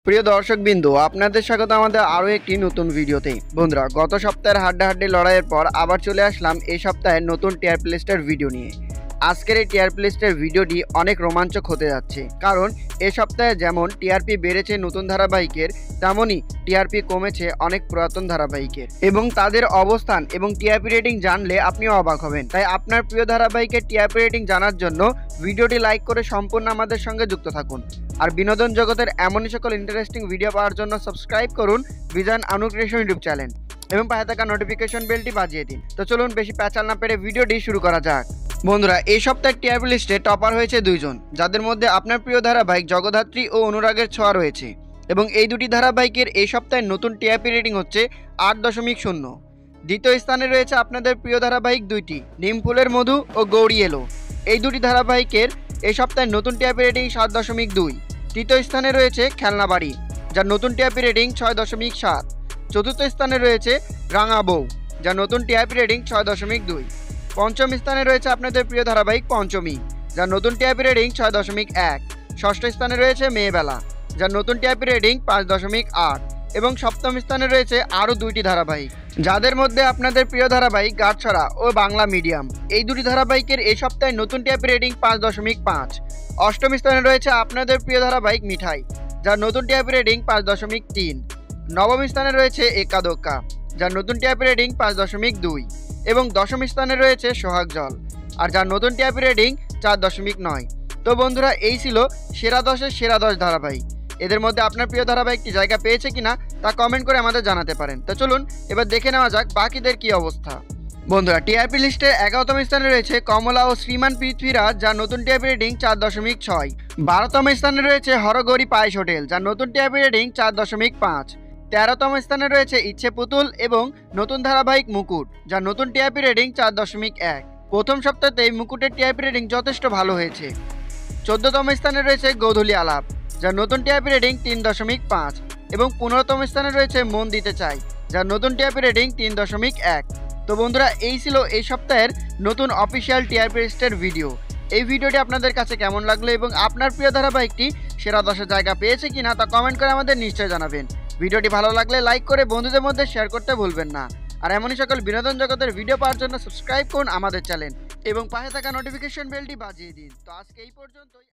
প্রিয় দর্শকবৃন্দু, আপনাদের স্বাগত আমাদের আরও একটি নতুন ভিডিওতে। বন্ধুরা, গত সপ্তাহের হাড্ডাহাড্ডি লড়াইয়ের পর আবার চলে আসলাম এই সপ্তাহের নতুন টিআরপি লিস্টের ভিডিও নিয়ে। আজকের এই টিআরপি লিস্টের ভিডিওটি অনেক রোমাঞ্চক হতে যাচ্ছে, কারণ এ সপ্তাহে যেমন টিআরপি বেড়েছে নতুন ধারাবাহিকের, তেমনই টিআরপি কমেছে অনেক পুরাতন ধারাবাহিকের, এবং তাদের অবস্থান এবং টিআরপি রেটিং জানলে আপনিও অবাক হবেন। তাই আপনার প্রিয় ধারাবাহিকের টিআরপি রেটিং জানার জন্য ভিডিওটি লাইক করে সম্পূর্ণ আমাদের সঙ্গে যুক্ত থাকুন। আর বিনোদন জগতের এমনই সকল ইন্টারেস্টিং ভিডিও পাওয়ার জন্য সাবস্ক্রাইব করুন বিজয়&Annu ইউটিউব চ্যানেল এবং পাশে থাকা নোটিফিকেশন বেলটি বাজিয়ে দিন। তো চলুন বেশি প্যাচাল না পেরে ভিডিওটি শুরু করা যাক। বন্ধুরা, এই সপ্তাহের টিআরপি লিস্টে টপার হয়েছে দুইজন, যাদের মধ্যে আপনার প্রিয় ধারাবাহিক জগদ্ধাত্রী ও অনুরাগের ছোঁয়া রয়েছে, এবং এই দুটি ধারাবাহিকের এই সপ্তাহের নতুন টিআরপি রেটিং হচ্ছে 8.0। দ্বিতীয় স্থানে রয়েছে আপনাদের প্রিয় ধারাবাহিক দুইটি, নিম ফুলের মধু ও গৌরি এলো। এই দুটি ধারাবাহিকের এই সপ্তাহের নতুন টিআরপি রেটিং 7.2। তৃতীয় স্থানে রয়েছে খেলনা বাড়ি, যার নতুন টিআরপি রেটিং 6.7। চতুর্থ স্থানে রয়েছে রাঙা বউ, যার নতুন টিআরপি রেটিং 6.2। পঞ্চম স্থানে রয়েছে আপনাদের প্রিয় ধারাবাহিক পঞ্চমী, যার নতুন টিআরপি রেটিং 6.1। ষষ্ঠ স্থানে রয়েছে মেয়েবেলা, যার নতুন টিআরপি রেটিং 5.8। এবং সপ্তম স্থানে রয়েছে আরও দুইটি ধারাবাহিক, যাদের মধ্যে আপনাদের প্রিয় ধারাবাহিক গাছছড়া ও বাংলা মিডিয়াম। এই দুটি ধারাবাহিকের এই সপ্তাহে নতুন টিআরপি রেটিং 5.5। অষ্টম স্থানে রয়েছে আপনাদের প্রিয় ধারাবাহিক মিঠাই, যার নতুন টিআরপি রেটিং 5.3। নবম স্থানে রয়েছে একাদোক্কা, যার নতুন টিআরপি রেটিং 5.2। এবং দশম স্থানে রয়েছে সোহাগ জল, আর যার নতুন টিআরপি রেটিং 4.9। তো বন্ধুরা, এই ছিল সেরা 10-এর সেরা 10 ধারাবাহিক। এদের মধ্যে আপনার প্রিয় ধারাবাহিকটি জায়গা পেয়েছে কিনা তা কমেন্ট করে আমাদের জানাতে পারেন। তো চলুন এবার দেখে নেওয়া যাক বাকিদের কি অবস্থা। বন্ধুরা, টিআরপি লিস্টে 11তম স্থানে রয়েছে কমলা ও শ্রীমান পৃথ্বীরাজ, যার নতুন টিআরপি রেটিং 4.6। 12তম স্থানে রয়েছে হরগৌরী পায়েস হোটেল, যার নতুন টিআরপি রেটিং 4.5। 13তম স্থানে রয়েছে ইচ্ছে পুতুল এবং নতুন ধারাবাহিক মুকুট, যার নতুন টিআরপি রেটিং 4.1। প্রথম সপ্তাহতেই মুকুটের টিআরপি রেটিং যথেষ্ট ভালো হয়েছে। 14তম স্থানে রয়েছে গোধূলি আলাপ, যার নতুন টিআরপি রেটিং 3.5। এবং 15তম স্থানে রয়েছে মন দিতে চাই, যার নতুন টিআরপি রেটিং 3.1। তো বন্ধুরা, এই ছিল এই সপ্তাহের নতুন অফিসিয়াল টিআরপি লিস্টের ভিডিও। এই ভিডিওটি আপনাদের কাছে কেমন লাগলো এবং আপনার প্রিয় ধারাবাহিকটি সেরা 10-এর জায়গা পেয়েছে কিনা তা কমেন্ট করে আমাদের নিশ্চয়ই জানাবেন। ভিডিওটি ভালো লাগলে লাইক করে বন্ধুদের মধ্যে শেয়ার করতে ভুলবেন না। আর এমনই সকল বিনোদন জগতের ভিডিও পাওয়ার জন্য সাবস্ক্রাইব করুন আমাদের চ্যানেল এবং পাশে থাকা নোটিফিকেশন বেলটি বাজিয়ে দিন। তো আজকে এই পর্যন্তই।